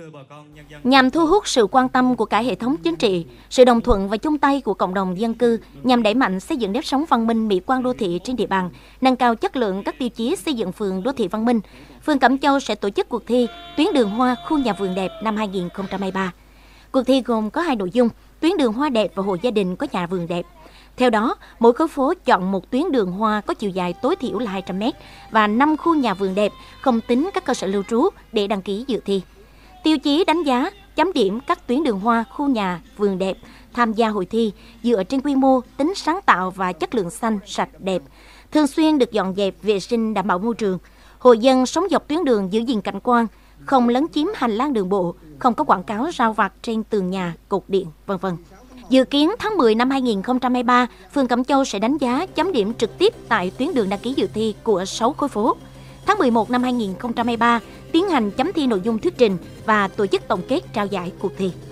Nhằm thu hút sự quan tâm của cả hệ thống chính trị, sự đồng thuận và chung tay của cộng đồng dân cư nhằm đẩy mạnh xây dựng nếp sống văn minh mỹ quan đô thị trên địa bàn, nâng cao chất lượng các tiêu chí xây dựng phường đô thị văn minh, phường Cẩm Châu sẽ tổ chức cuộc thi Tuyến đường hoa khu nhà vườn đẹp năm 2023. Cuộc thi gồm có 2 nội dung: tuyến đường hoa đẹp và hộ gia đình có nhà vườn đẹp. Theo đó, mỗi khối phố chọn một tuyến đường hoa có chiều dài tối thiểu là 200 m và 5 khu nhà vườn đẹp, không tính các cơ sở lưu trú để đăng ký dự thi. Tiêu chí đánh giá, chấm điểm các tuyến đường hoa, khu nhà vườn đẹp tham gia hội thi dựa trên quy mô, tính sáng tạo và chất lượng xanh, sạch, đẹp, thường xuyên được dọn dẹp, vệ sinh, đảm bảo môi trường. Hộ dân sống dọc tuyến đường giữ gìn cảnh quan, không lấn chiếm hành lang đường bộ, không có quảng cáo rao vặt trên tường nhà, cột điện, v.v. Dự kiến tháng 10 năm 2023, phường Cẩm Châu sẽ đánh giá chấm điểm trực tiếp tại tuyến đường đăng ký dự thi của 6 khối phố. Tháng 11 năm 2023, tiến hành chấm thi nội dung thuyết trình và tổ chức tổng kết trao giải cuộc thi.